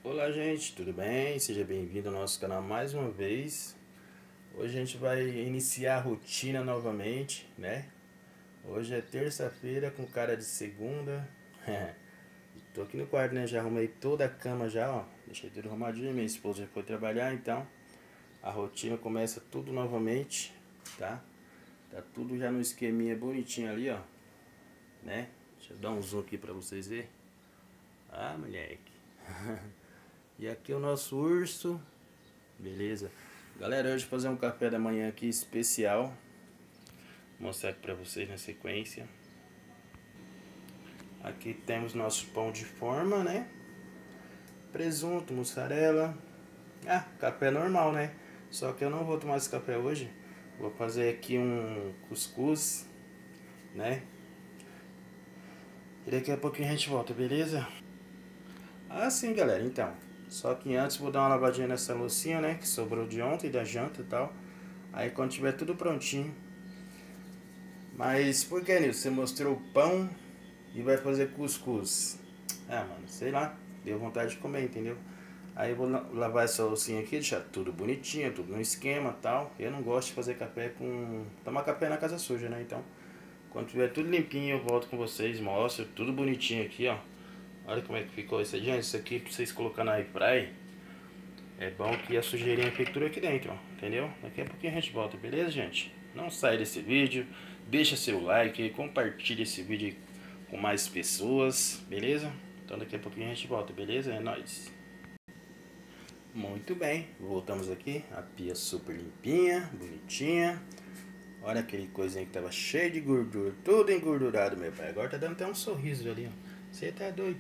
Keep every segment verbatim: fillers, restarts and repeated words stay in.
Olá gente, tudo bem? Seja bem-vindo ao nosso canal mais uma vez. Hoje a gente vai iniciar a rotina novamente, né? Hoje é terça-feira com cara de segunda. Tô aqui no quarto, né? Já arrumei toda a cama já, ó. Deixei tudo arrumadinho, minha esposa já foi trabalhar, então a rotina começa tudo novamente, tá? Tá tudo já no esqueminha bonitinho ali, ó, né? Deixa eu dar um zoom aqui pra vocês verem. Ah, moleque. E aqui é o nosso urso. Beleza. Galera, hoje vou fazer um café da manhã aqui especial. Vou mostrar aqui pra vocês na sequência. Aqui temos nosso pão de forma, né? Presunto, mussarela. Ah, café normal, né? Só que eu não vou tomar esse café hoje. Vou fazer aqui um cuscuz, né? E daqui a pouquinho a gente volta, beleza? Ah, sim, galera, então. Só que antes vou dar uma lavadinha nessa loucinha, né? Que sobrou de ontem, da janta e tal. Aí quando tiver tudo prontinho. Mas por que, Nilson? Você mostrou o pão e vai fazer cuscuz? Ah, mano, sei lá. Deu vontade de comer, entendeu? Aí eu vou lavar essa loucinha aqui, deixar tudo bonitinho, tudo no esquema e tal. Eu não gosto de fazer café com... tomar café na casa suja, né? Então, quando tiver tudo limpinho, eu volto com vocês, mostro tudo bonitinho aqui, ó. Olha como é que ficou isso aí, gente. Isso aqui pra vocês colocar na airfry. É bom que a sujeirinha fique tudo aqui dentro, ó. Entendeu? Daqui a pouquinho a gente volta, beleza, gente? Não sai desse vídeo. Deixa seu like, compartilha esse vídeo com mais pessoas, beleza? Então daqui a pouquinho a gente volta, beleza? É nóis! Muito bem, voltamos aqui, a pia super limpinha, bonitinha. Olha aquele coisinha que tava cheio de gordura, tudo engordurado, meu pai. Agora tá dando até um sorriso ali, ó. Você tá doido?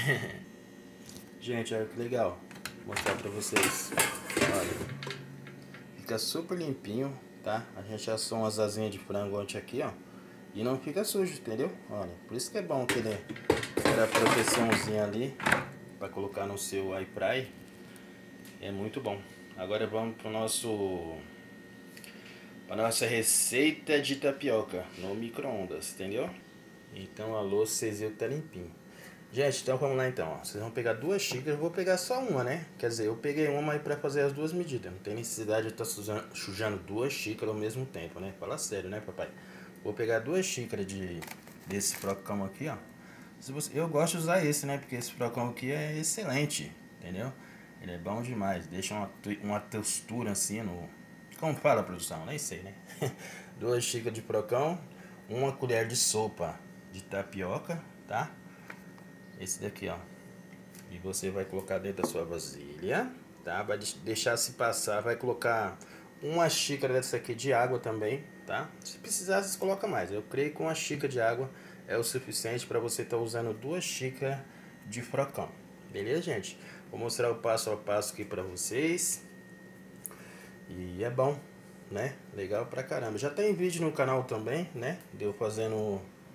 Gente, olha que legal. Vou mostrar pra vocês. Olha, fica super limpinho, tá? A gente assou umas asinhas de frango ontem aqui, ó. E não fica sujo, entendeu? Olha, por isso que é bom aquele da proteçãozinha ali para colocar no seu airfry. É muito bom. Agora vamos pro nosso para nossa receita de tapioca no micro-ondas, entendeu? Então a louça vocês viram que tá limpinho. Gente, então vamos lá então, ó. Vocês vão pegar duas xícaras, eu vou pegar só uma, né? Quer dizer, eu peguei uma aí pra fazer as duas medidas. Não tem necessidade de estar sujando, sujando duas xícaras ao mesmo tempo, né? Fala sério, né, papai? Vou pegar duas xícaras de, desse frocão aqui, ó. Se você, eu gosto de usar esse, né? Porque esse frocão aqui é excelente, entendeu? Ele é bom demais. Deixa uma, uma textura assim no... Como fala, produção? Nem sei, né? Duas xícaras de frocão, uma colher de sopa de tapioca, tá? Esse daqui, ó. E você vai colocar dentro da sua vasilha, tá? Vai deixar se passar, vai colocar uma xícara dessa aqui de água também, tá? Se precisar, você coloca mais. Eu creio que uma xícara de água é o suficiente para você estar tá usando duas xícaras de frocão. Beleza, gente? Vou mostrar o passo a passo aqui para vocês. E é bom, né? Legal pra caramba. Já tem vídeo no canal também, né? Deu fazendo...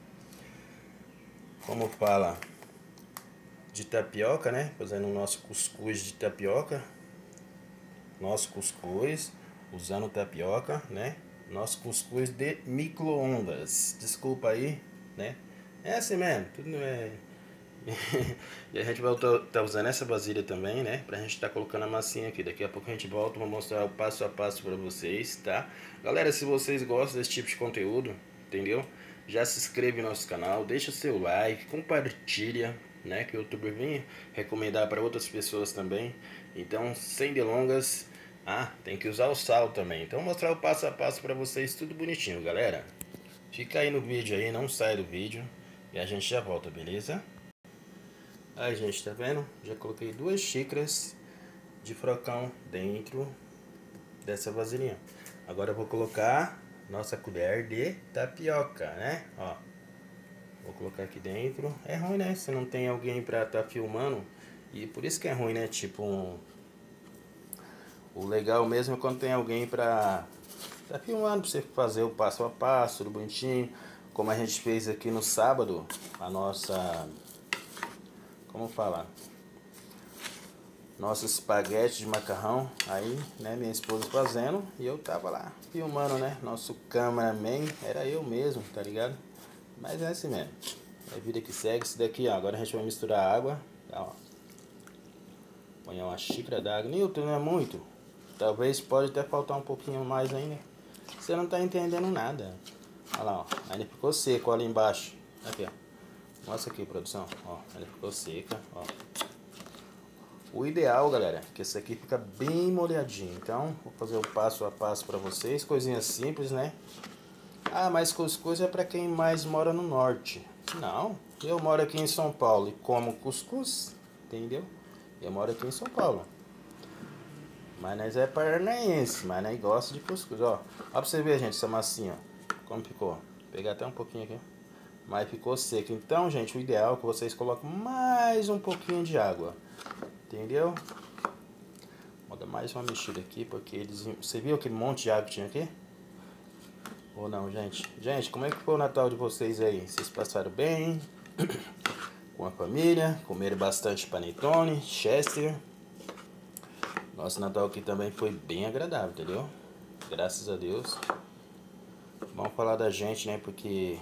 Como fala... de tapioca, né? Fazendo o nosso cuscuz de tapioca. Nosso cuscuz, usando tapioca, né? Nosso cuscuz de micro-ondas. Desculpa aí, né? É assim mesmo, tudo não é... E a gente vai estar tá usando essa vasilha também, né? Pra gente estar tá colocando a massinha aqui. Daqui a pouco a gente volta, vou mostrar o passo a passo pra vocês, tá? Galera, se vocês gostam desse tipo de conteúdo, entendeu? Já se inscreve no nosso canal, deixa seu like, compartilha, né? Que o YouTube vem recomendar para outras pessoas também. Então, sem delongas, ah, tem que usar o sal também. Então, vou mostrar o passo a passo para vocês, tudo bonitinho, galera. Fica aí no vídeo aí, não sai do vídeo e a gente já volta, beleza? Aí, gente, tá vendo? Já coloquei duas xícaras de frocão dentro dessa vasilhinha. Agora eu vou colocar nossa colher de tapioca, né? Ó, vou colocar aqui dentro. É ruim, né? Se não tem alguém pra estar tá filmando. E por isso que é ruim, né? Tipo, um... o legal mesmo é quando tem alguém pra tá filmando, pra você fazer o passo a passo, tudo bonitinho. Como a gente fez aqui no sábado, a nossa... Como falar? Nosso espaguete de macarrão. Aí, né, minha esposa fazendo e eu tava lá filmando, né? Nosso cameraman era eu mesmo, tá ligado? Mas é assim mesmo. É a vida que segue. Isso daqui, ó. Agora a gente vai misturar a água. Tá, ó. Põe uma xícara d'água. Newton, não é muito? Talvez pode até faltar um pouquinho mais ainda. Você não tá entendendo nada. Olha lá, ó. Ainda ficou seco ali embaixo. Aqui, ó. Mostra aqui, produção. Ó, ela ficou seca, ó. O ideal, galera, é que esse aqui fica bem molhadinho. Então, vou fazer o passo a passo pra vocês. Coisinha simples, né? Ah, mas cuscuz é pra quem mais mora no norte. Não, eu moro aqui em São Paulo e como cuscuz, entendeu? Eu moro aqui em São Paulo. Mas nós é paranaense, mas nós gosta de cuscuz, ó. Ó pra você ver, gente, essa massinha, ó. Como ficou. Vou pegar até um pouquinho aqui. Mas ficou seco. Então, gente, o ideal é que vocês coloquem mais um pouquinho de água. Entendeu? Vou dar mais uma mexida aqui, porque eles... Você viu aquele monte de água que tinha aqui? Ou não, gente? Gente, como é que foi o Natal de vocês aí? Vocês passaram bem? Com a família? Comeram bastante panetone, Chester? Nosso Natal aqui também foi bem agradável, entendeu? Graças a Deus. Vamos falar da gente, né? Porque...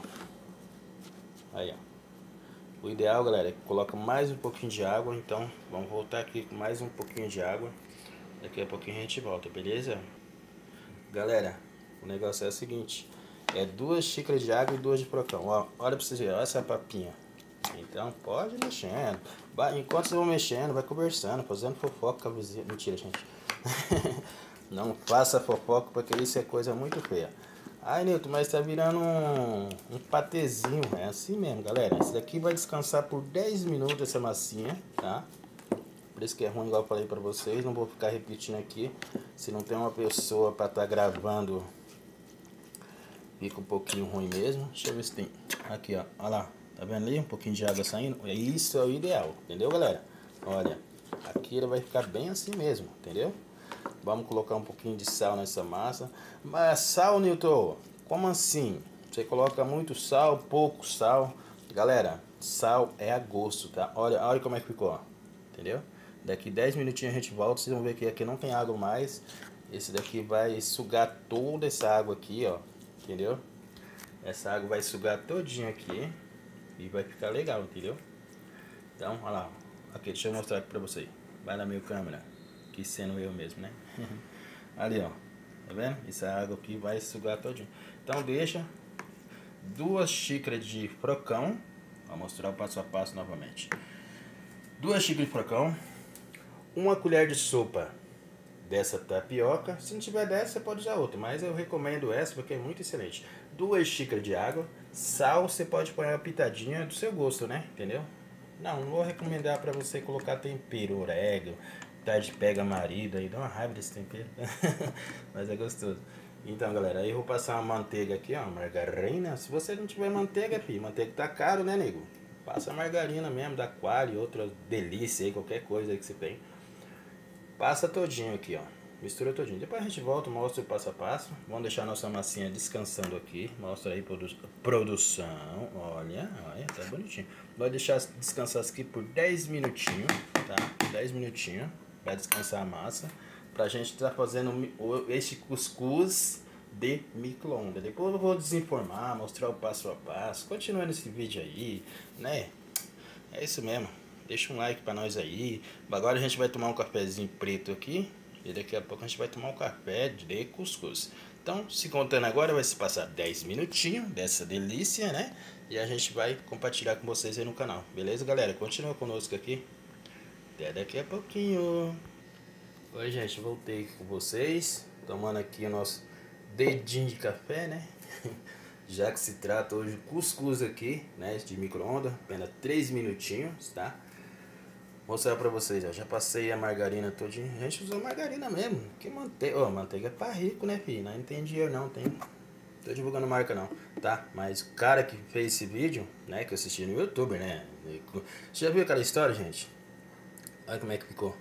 Aí, ó. O ideal, galera, é que coloca mais um pouquinho de água. Então, vamos voltar aqui com mais um pouquinho de água. Daqui a pouquinho a gente volta, beleza? Galera, o negócio é o seguinte. É duas xícaras de água e duas de procão. Ó, olha pra vocês verem, olha essa papinha. Então, pode ir mexendo. Vai, enquanto vocês vão mexendo, vai conversando, fazendo fofoca com a vizinha. Mentira, gente. Não faça fofoca, porque isso é coisa muito feia. Ai, Newton, mas tá virando um, um patezinho. É assim mesmo, galera. Esse daqui vai descansar por dez minutos, essa massinha, tá? Por isso que é ruim, igual eu falei pra vocês. Não vou ficar repetindo aqui. Se não tem uma pessoa pra estar tá gravando, fica um pouquinho ruim mesmo. Deixa eu ver se tem. Aqui, ó. Olha lá. Tá vendo ali? Um pouquinho de água saindo. Isso é o ideal. Entendeu, galera? Olha. Aqui ele vai ficar bem assim mesmo. Entendeu? Vamos colocar um pouquinho de sal nessa massa. Mas sal, Newton? Como assim? Você coloca muito sal, pouco sal. Galera, sal é a gosto, tá? Olha, olha como é que ficou, ó. Entendeu? Daqui dez minutinhos a gente volta. Vocês vão ver que aqui não tem água mais. Esse daqui vai sugar toda essa água aqui, ó. Entendeu? Essa água vai sugar todinho aqui. E vai ficar legal, entendeu? Então, olha lá. Aqui, deixa eu mostrar aqui pra vocês. Vai na minha câmera. Que sendo eu mesmo, né? Ali, ó. Tá vendo? Essa água aqui vai sugar todinho. Então, deixa duas xícaras de frocão. Vou mostrar o passo a passo novamente. Duas xícaras de frocão. Uma colher de sopa dessa tapioca. Se não tiver dessa, você pode usar outra. Mas eu recomendo essa porque é muito excelente. Duas xícaras de água. Sal, você pode pôr uma pitadinha do seu gosto, né? Entendeu? Não, não vou recomendar pra você colocar tempero, orégano. Tarde pega marido aí, dá uma raiva desse tempero. Mas é gostoso. Então, galera, aí eu vou passar uma manteiga aqui, ó, margarina. Se você não tiver manteiga, filho, manteiga tá caro, né, nego? Passa margarina mesmo, da Qualy, outra delícia aí, qualquer coisa aí que você tem. Passa todinho aqui, ó. Mistura todinho. Depois a gente volta, mostra o passo a passo. Vamos deixar nossa massinha descansando aqui. Mostra aí, produ produção. Olha, olha, tá bonitinho. Vai deixar descansar aqui por dez minutinhos, tá? dez minutinhos. Vai descansar a massa. Pra gente estar tá fazendo este cuscuz de micro-ondas. Depois eu vou desinformar, mostrar o passo a passo. Continua nesse vídeo aí, né? É isso mesmo. Deixa um like pra nós aí. Agora a gente vai tomar um cafezinho preto aqui. E daqui a pouco a gente vai tomar um café de cuscuz. Então, se contando agora, vai se passar dez minutinhos dessa delícia, né? E a gente vai compartilhar com vocês aí no canal. Beleza, galera? Continua conosco aqui. Até daqui a pouquinho. Oi, gente, voltei aqui com vocês. Tomando aqui o nosso dedinho de café, né? Já que se trata hoje de cuscuz aqui, né? De micro-ondas. Apenas três minutinhos, tá? Vou mostrar pra vocês, ó. Já passei a margarina todinha. A gente usou margarina mesmo. Que manteiga. Ó, manteiga é pra rico, né, filho? Não tem dinheiro não, tem. Tô divulgando marca não, tá? Mas o cara que fez esse vídeo, né? Que eu assisti no YouTube, né? Você já viu aquela história, gente? Olha como é que ficou.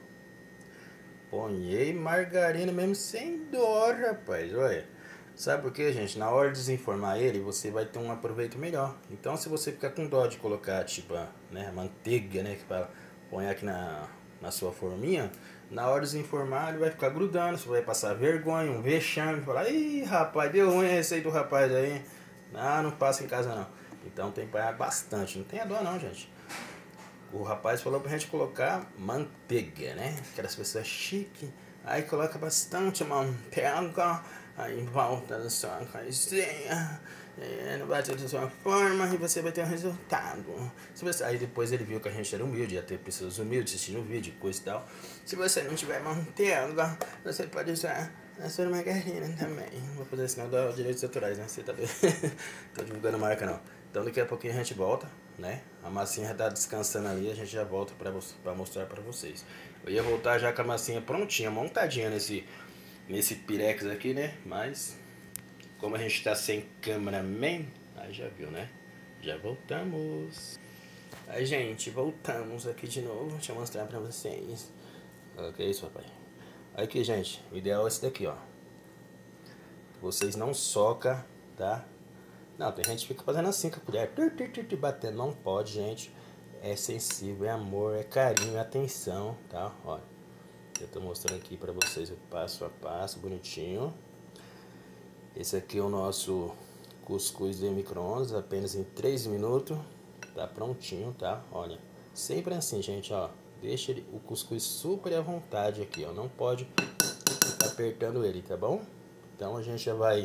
Ponhei margarina mesmo sem dó, rapaz. Olha. Sabe por quê, gente? Na hora de desenformar ele, você vai ter um aproveito melhor. Então, se você ficar com dó de colocar, tipo, né, manteiga, né, que fala, põe aqui na, na sua forminha, na hora de desenformar, ele vai ficar grudando, você vai passar vergonha, um vexame, falar, ih, rapaz, deu ruim esse aí do rapaz aí. Não, não passa em casa não. Então, tem que pagar bastante. Não tenha dó não, gente. o rapaz falou pra gente colocar manteiga, né? Aquelas pessoas chiques. Aí coloca bastante manteiga, aí em volta da sua casinha, não vai ter da sua forma e você vai ter um resultado. Se você... Aí depois ele viu que a gente era humilde, ia ter pessoas humildes assistindo o vídeo, coisa e tal. Se você não tiver manteiga, você pode usar a sua margarina também. Não vou fazer sinal dos direitos autorais, né? Você tá vendo? Tô divulgando marca não. Então daqui a pouquinho a gente volta, né? A massinha já tá descansando ali, a gente já volta pra, pra mostrar pra vocês. Eu ia voltar já com a massinha prontinha, montadinha nesse, nesse pirex aqui, né? Mas, como a gente tá sem cameraman, aí já viu, né? Já voltamos. Aí, gente, voltamos aqui de novo. Deixa eu mostrar pra vocês. O que é isso, papai? Aqui, gente, o ideal é esse daqui, ó. Vocês não soca, tá? Não, tem gente que fica fazendo assim com a colher, batendo, não pode, gente. É sensível, é amor, é carinho, é atenção, tá? Olha, eu tô mostrando aqui pra vocês o passo a passo, bonitinho. Esse aqui é o nosso cuscuz de micro-ondas, apenas em três minutos. Tá prontinho, tá? Olha, sempre assim, gente, ó. Deixa ele, o cuscuz super à vontade aqui, ó. Não pode ficar apertando ele, tá bom? Então a gente já vai...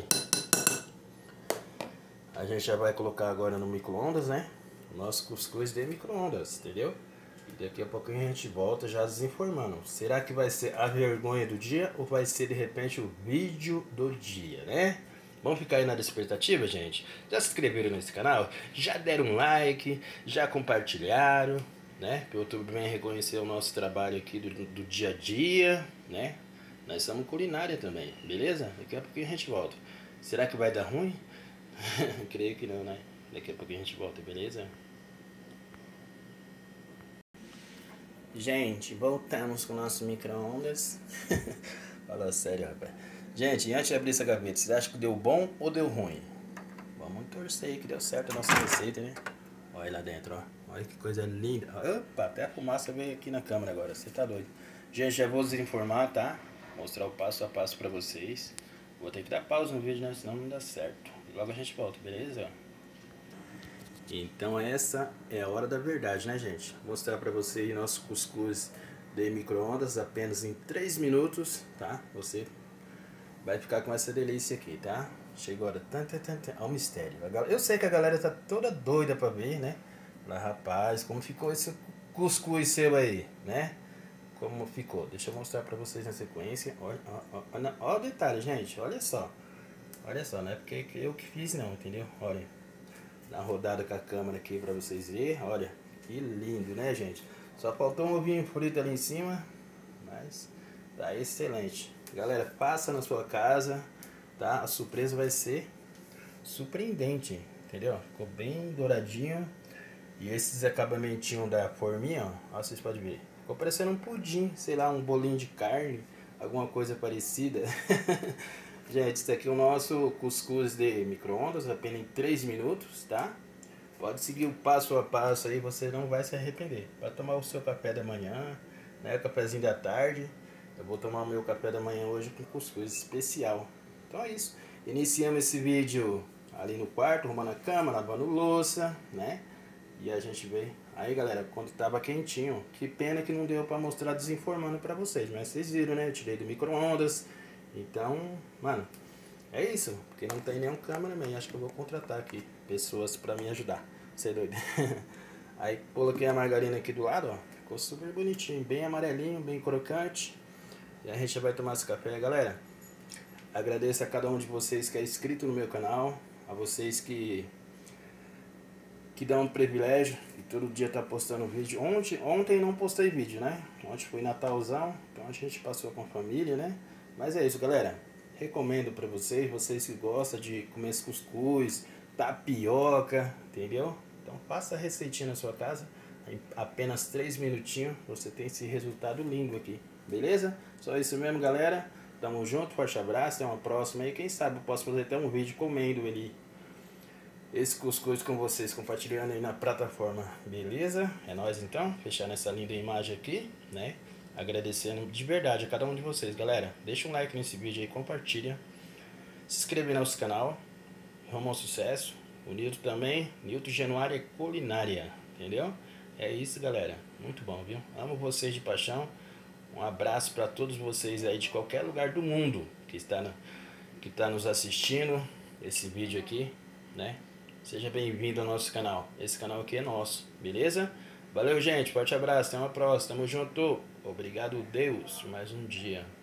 A gente já vai colocar agora no micro-ondas, né? O nosso cuscuz de micro-ondas, entendeu? E daqui a pouquinho a gente volta já desinformando. Será que vai ser a vergonha do dia ou vai ser de repente o vídeo do dia, né? Vamos ficar aí na expectativa, gente? Já se inscreveram nesse canal? Já deram um like? Já compartilharam? Né? Para o YouTube bem reconhecer o nosso trabalho aqui do, do dia a dia, né? Nós somos culinária também, beleza? Daqui a pouquinho a gente volta. Será que vai dar ruim? Creio que não, né? Daqui a pouquinho a gente volta, beleza? Gente, voltamos com o nosso micro-ondas. Fala sério, rapaz. Gente, antes de abrir essa gaveta, vocês acham que deu bom ou deu ruim? Vamos torcer aí que deu certo a nossa receita, né? Olha aí lá dentro, ó. Olha que coisa linda. Opa, até a fumaça veio aqui na câmera agora. Você tá doido. Gente, já vou desinformar, tá? Mostrar o passo a passo pra vocês. Vou ter que dar pausa no vídeo, né? Senão não dá certo. Logo a gente volta, beleza? Então essa é a hora da verdade, né, gente? Vou mostrar pra vocês nosso cuscuz de micro-ondas apenas em três minutos, tá? Você vai ficar com essa delícia aqui, tá? Chegou a hora. Olha o mistério. Eu sei que a galera tá toda doida pra ver, né? Lá, rapaz, como ficou esse cuscuz seu aí, né? Como ficou. Deixa eu mostrar pra vocês na sequência. Olha, olha, olha, olha o detalhe, gente. Olha só. Olha só, não é porque eu que fiz não, entendeu? Olha. Dá uma rodada com a câmera aqui pra vocês verem. Olha, que lindo, né, gente? Só faltou um ovinho frito ali em cima. Mas tá excelente. Galera, passa na sua casa, tá? A surpresa vai ser surpreendente, entendeu? Ficou bem douradinho. E esses acabamentinhos da forminha, ó, ó, vocês podem ver. Ficou parecendo um pudim, sei lá, um bolinho de carne, alguma coisa parecida. Gente, isso aqui é o nosso cuscuz de micro-ondas, apenas em três minutos, tá? Pode seguir o passo a passo aí, você não vai se arrepender. Vai tomar o seu café da manhã, né? O cafezinho da tarde. Eu vou tomar o meu café da manhã hoje com cuscuz especial. Então é isso. Iniciamos esse vídeo ali no quarto, arrumando a cama, lavando louça, né? E a gente veio... Aí, galera, quando tava quentinho, que pena que não deu pra mostrar desinformando pra vocês. Mas vocês viram, né? Eu tirei do micro-ondas. Então, mano, é isso. Porque não tem nenhum cameraman. Acho que eu vou contratar aqui pessoas pra me ajudar. Você é doido? Aí coloquei a margarina aqui do lado, ó. Ficou super bonitinho. Bem amarelinho, bem crocante. E a gente já vai tomar esse café, galera. Agradeço a cada um de vocês que é inscrito no meu canal. A vocês que... que dá um privilégio e todo dia tá postando vídeo. Ontem, ontem não postei vídeo, né? Ontem foi Natalzão, então a gente passou com a família, né? Mas é isso, galera. Recomendo pra vocês, vocês que gostam de comer esse cuscuz, tapioca, entendeu? Então faça a receitinha na sua casa, em apenas três minutinhos você tem esse resultado lindo aqui, beleza? Só isso mesmo, galera. Tamo junto, forte abraço, até uma próxima aí. Quem sabe eu posso fazer até um vídeo comendo ele, esse cuscuz com vocês, compartilhando aí na plataforma, beleza? É nóis então, fechar nessa linda imagem aqui, né? Agradecendo de verdade a cada um de vocês, galera. Deixa um like nesse vídeo aí, compartilha. Se inscreve no nosso canal, rumo ao sucesso. O Nilton também, Nilton Januária Culinária, entendeu? É isso, galera. Muito bom, viu? Amo vocês de paixão. Um abraço para todos vocês aí de qualquer lugar do mundo que está, no, que está nos assistindo esse vídeo aqui, né? Seja bem-vindo ao nosso canal. Esse canal aqui é nosso, beleza? Valeu, gente. Forte abraço. Até uma próxima. Tamo junto. Obrigado, Deus. Mais um dia.